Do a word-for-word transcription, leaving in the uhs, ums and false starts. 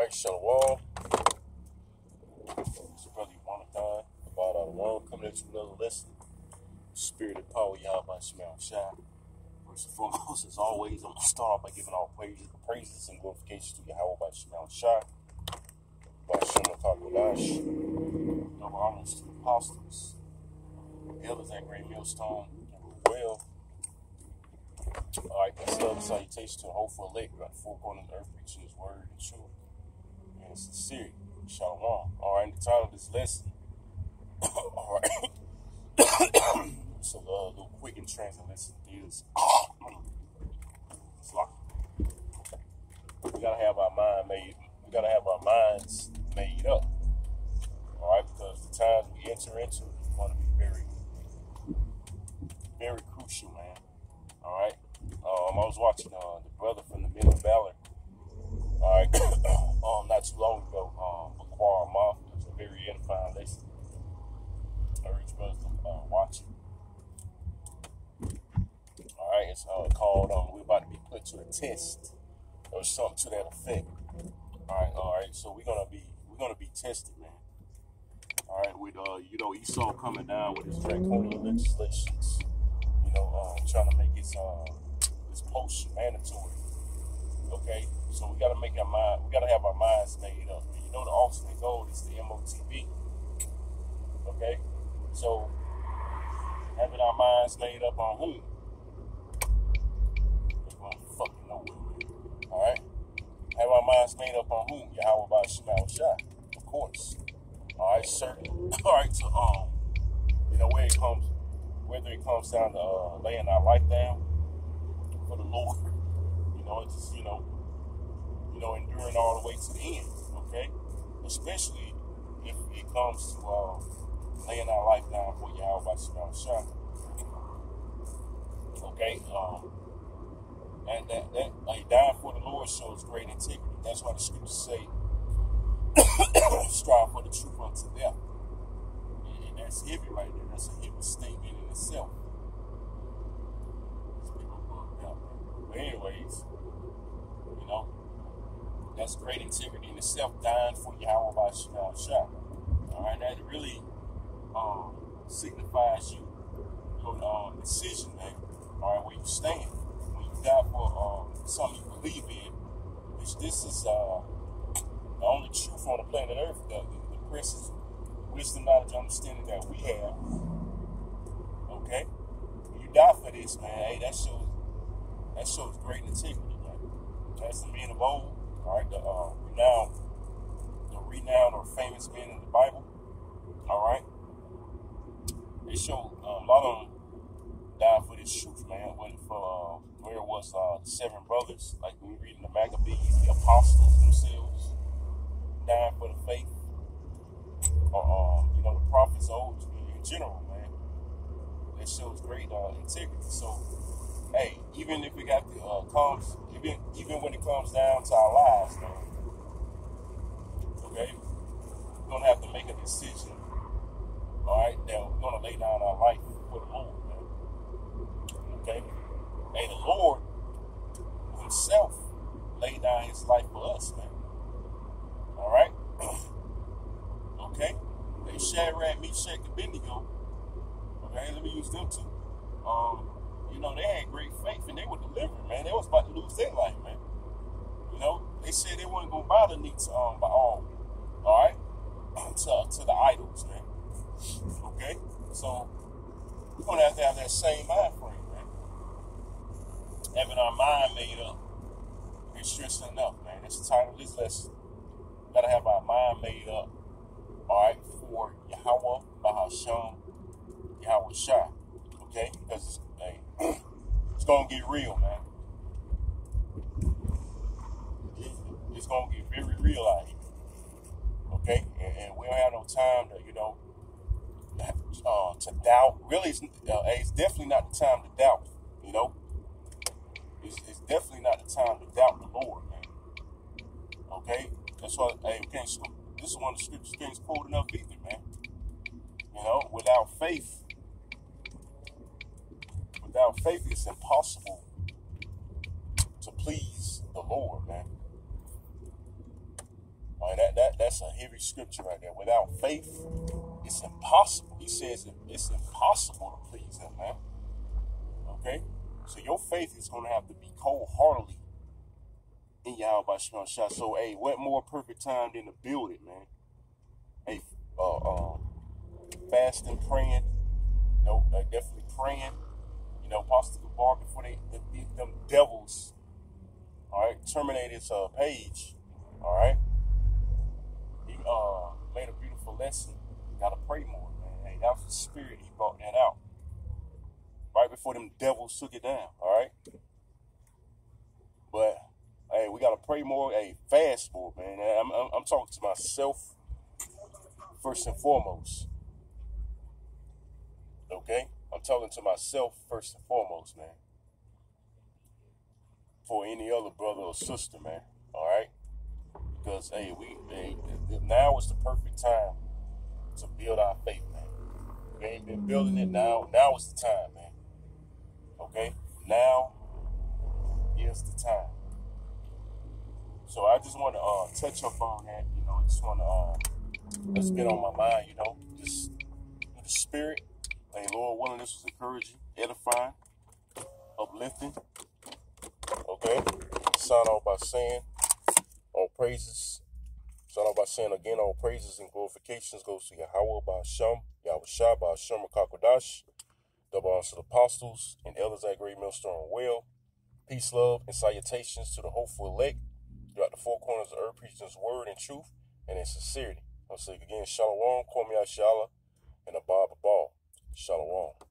right, Shalom. It's your brother Yawanathon, about out of one, coming into another lesson. Spirit and power, Yahweh Shemel Shai. First and foremost, as always, I'm going to start off by giving all praises, praises and glorifications to Yahweh by Shemel Shai. By Shemel Kakulash. Double honors to the apostles, elders at Great Millstone, and well. Alright, that's love and salutation to the hopeful elect, right? Four corners of the earth, preaching his word and truth. And sincerity. Shalom. Alright, the title of this lesson. Alright. So, uh, a little quick and transit lesson is it's like we gotta have our mind made, we gotta have our minds made up. Alright, because the times we enter into is going to be very, very crucial, man. Alright. Um, I was watching uh, the brother from the Men of Valor. Alright, um, not too long ago, um, Baquar Moth. It was a very edifying lesson. I urge brothers to uh, watch it. Alright, it's uh, called um, We're About to Be Put to a Test, or something to that effect. Alright, alright, so we're gonna be we're gonna be tested, man. Alright, with uh, you know, Esau coming down with his draconian legislations, you know, um, trying to make his uh his post mandatory. Okay, so we gotta make our mind, we gotta have our minds made up. And you know, the ultimate goal is the M O T B. Okay, so having our minds made up on whom? We're going fucking nowhere. All right, have our minds made up on whom? Yahweh by Shemel Shai, of course. All right, certainly. All right, so um, you know, where it comes, whether it comes down to uh, laying our life down for the Lord. You know, it's just, you know, you know, enduring all the way to the end, okay? Especially if it comes to uh, laying our life down for Yahweh by Shemel Shai. Okay, um, and that, that like dying for the Lord shows great integrity. That's why the scriptures say, strive for the truth unto death. And, and that's heavy right there. That's a heavy statement in itself. But anyways, you know, that's great integrity in itself, dying for Yahweh by Shemel Shai. All right, that really um, signifies you, your um, decision, man. All right, where you stand. When you die for um, something you believe in, which this is uh, the only truth on the planet Earth, the, the precious wisdom, knowledge, understanding that we have. Okay? When you die for this, man, hey, that shows That shows great integrity, man. That's the men of old, all right, the uh, renowned, the renowned or famous men in the Bible, all right. They show uh, a lot of them died for this truth, man. Whether for uh, where it was uh, the seven brothers, like when we read in the Maccabees, the apostles themselves dying for the faith, or um, you know, the prophets old in general, man. That shows great uh, integrity. So. Hey, even if it got the uh, comes, even even when it comes down to our lives, man, okay, we're gonna have to make a decision. All right, that we're gonna lay down our life for the Lord, man. Okay, hey, the Lord Himself laid down His life for us, man. All right, okay. They Shadrach, Meshach, and Abednego. Okay, let me use them too. Um. You know, they had great faith and they were delivered, man. They was about to lose their life, man. You know, they said they weren't going to bow the knee to, um, by all, all right, to, to the idols, man. Okay? So, we're going to have to have that same mind frame, man. Having our mind made up and stressing enough, man. That's the title of this lesson. We got to have our mind made up, all right, for Yahweh, Bahasham, Yahweh Shai. Okay? Because it's Hey, it's gonna get real, man. It's gonna get very real out here. Okay, and, and we don't have no time to, you know, uh, to doubt. Really, it's, uh, it's definitely not the time to doubt. You know, it's, it's definitely not the time to doubt the Lord, man. Okay, that's why. Hey, we can't. This is one of the scriptures can't quote enough either, man. You know, without faith. Without faith, it's impossible to please the Lord, man. that's a heavy scripture right there. Without faith, it's impossible. He says it's impossible to please him, man. Okay? So your faith is going to have to be cold-heartedly in Yahweh Shema Shah. So, hey, what more perfect time than to build it, man? Hey, uh, um, fasting, praying, you know, uh, definitely praying. You know, Pastor Gabar, before they, they beat them devils, all right, terminate his uh, page, all right? He uh, made a beautiful lesson. Got to pray more, man. Hey, that was the spirit. He brought that out right before them devils took it down, all right? But, hey, we got to pray more. Hey, fast more, man. I'm, I'm, I'm talking to myself first and foremost, okay? I'm talking to myself first and foremost, man. For any other brother or sister, man, all right? Because, hey, we hey, now is the perfect time to build our faith, man. We ain't been building it now. Now is the time, man. Okay? Now is the time. So I just want to uh, touch up on that, you know. I just want to, uh, that's been on my mind, you know. Just with the spirit. Hey, Lord willing, this was encouraging, edifying, uplifting. Okay? Sign off by saying, all praises. Sign off by saying again, all praises and glorifications goes to Yahweh by Hashem, Yahweh Shah by Hashem Rakakwadash, double honors to the apostles and elders at Great Millstone Well. Peace, love, and salutations to the hopeful elect throughout the four corners of the earth, preaching his word in truth and in sincerity. I'll say again, Shalom, Kwame Ashala, and Abba Babal. Shalom.